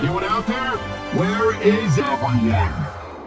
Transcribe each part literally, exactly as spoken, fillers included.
Anyone out there? Where is everyone?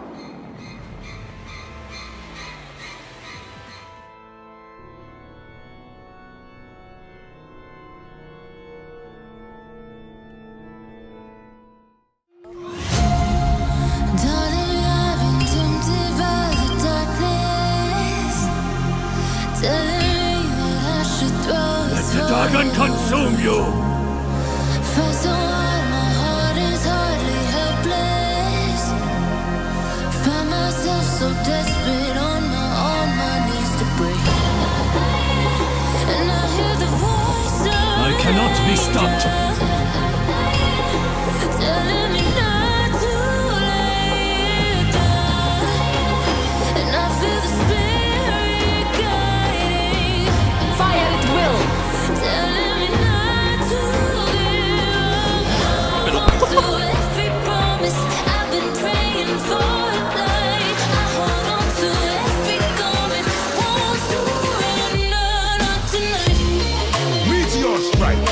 Let the dragon consume you! For so hard, my heart is hardly helpless. Find myself so desperate on my on my knees to break. And I hear the voice of I cannot be stopped. telling me not to lay it down. And I feel the spirit guiding. Fire at will! Telling me not to give up. To every promise I've been praying for a night. I hold on to every garment, won't surrender, not tonight. Meteor strike!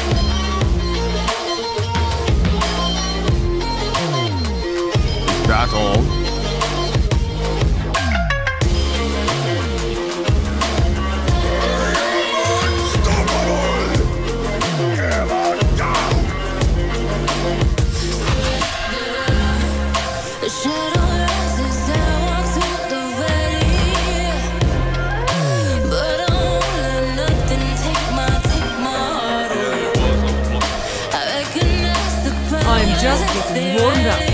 Is that all? The shadow rises, I walk through the valley, but I won't let nothing take my, take my heart away. I recognize the power I'm just that getting they warmed up.